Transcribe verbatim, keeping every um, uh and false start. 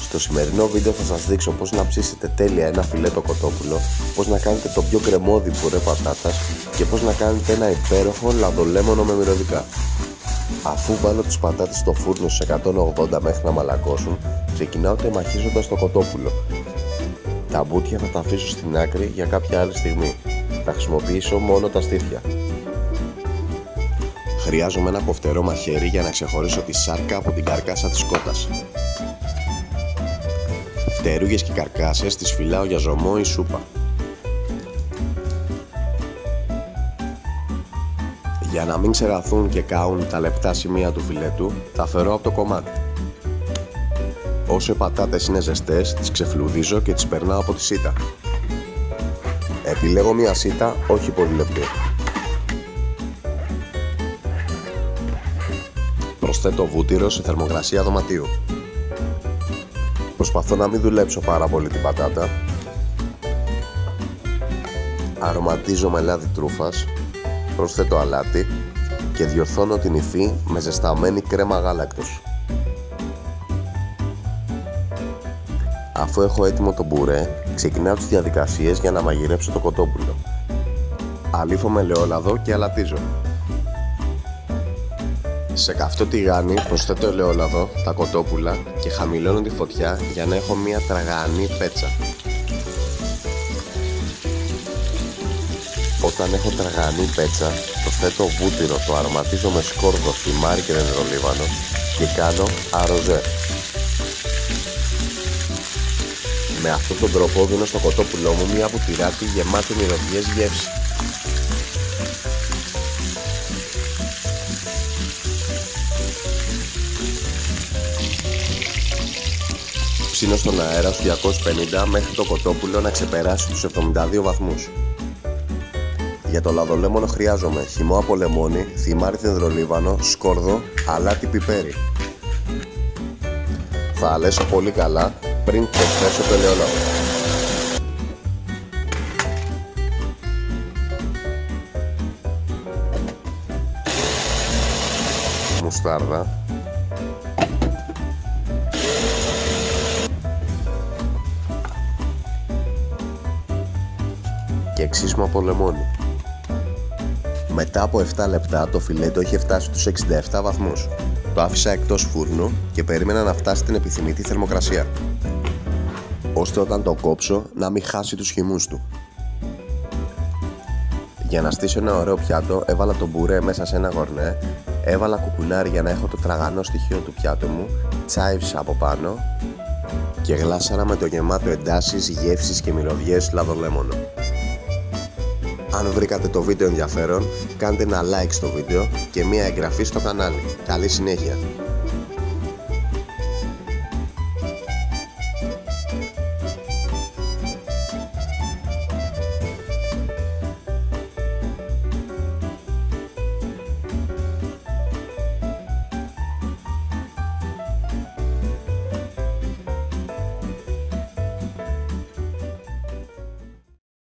Στο σημερινό βίντεο θα σας δείξω πώς να ψήσετε τέλεια ένα φιλέτο κοτόπουλο, πώς να κάνετε το πιο κρεμόδι πουρέ πατάτας και πώς να κάνετε ένα υπέροχο λαδολέμονο με μυρωδικά. Αφού βάλω τις πατάτες στο φούρνο στους εκατόν ογδόντα μέχρι να μαλακώσουν, ξεκινάω τεμαχίζοντας το κοτόπουλο. Τα μπουτια θα τα αφήσω στην άκρη για κάποια άλλη στιγμή. Θα χρησιμοποιήσω μόνο τα στήθια. Χρειάζομαι ένα κοφτερό μαχαίρι για να ξεχωρίσω τη σάρκα από την καρκάσα της κότας. Φτερούγες και καρκάσες τις φυλάω για ζωμό ή σούπα. Για να μην ξεραθούν και κάουν τα λεπτά σημεία του φιλέτου, τα αφαιρώ από το κομμάτι. Όσο οι πατάτες είναι ζεστές, τις ξεφλουδίζω και τις περνάω από τη σίτα. Επιλέγω μια σίτα όχι πολύ λεπτή. Προσθέτω βούτυρο σε θερμοκρασία δωματίου. Προσπαθώ να μην δουλέψω πάρα πολύ την πατάτα. Αρωματίζω με λάδι τρούφας. Προσθέτω αλάτι και διορθώνω την υφή με ζεσταμένη κρέμα γάλακτος. Αφού έχω έτοιμο το μπουρέ, ξεκινάω τις διαδικασίες για να μαγειρέψω το κοτόπουλο. Αλείφω με ελαιόλαδο και αλατίζω. Σε καυτό τηγάνι προσθέτω ελαιόλαδο, τα κοτόπουλα και χαμηλώνω τη φωτιά για να έχω μια τραγανή πέτσα. Όταν έχω τραγανή πέτσα, προσθέτω βούτυρο, το αρωματίζω με σκόρδο, θυμάρι και δεντρολίβανο και κάνω αροζέ. Με αυτόν τον τρόπο δίνω στο κοτόπουλό μου μια βουτυράτη γεμάτη μυρωδιές γεύση. Ψήνω στον αέρα στους διακόσιους πενήντα μέχρι το κοτόπουλο να ξεπεράσει τους εβδομήντα δύο βαθμούς. Για το λαδολέμονο χρειάζομαι χυμό από λεμόνι, θυμάρι δεντρολίβανο, σκόρδο, αλάτι, πιπέρι. Θα αλέσω πολύ καλά πριν προσθέσω το ελαιόλαδο. Μουστάρδα. Και ξύσμα από λεμόνι. Μετά από επτά λεπτά το φιλέτο είχε φτάσει στους εξήντα επτά βαθμούς. Το άφησα εκτός φούρνου και περίμενα να φτάσει στην επιθυμητή θερμοκρασία, ώστε όταν το κόψω να μην χάσει τους χυμούς του. Για να στήσω ένα ωραίο πιάτο έβαλα το μπουρέ μέσα σε ένα γορνέ, έβαλα κουκουνάρι για να έχω το τραγανό στοιχείο του πιάτου μου, τσάιβσα από πάνω και γλάσαρα με το γεμάτο εντάσεις, γεύσεις και μυρωδιές λαδολέμονο. Αν βρήκατε το βίντεο ενδιαφέρον, κάντε ένα like στο βίντεο και μια εγγραφή στο κανάλι. Καλή συνέχεια!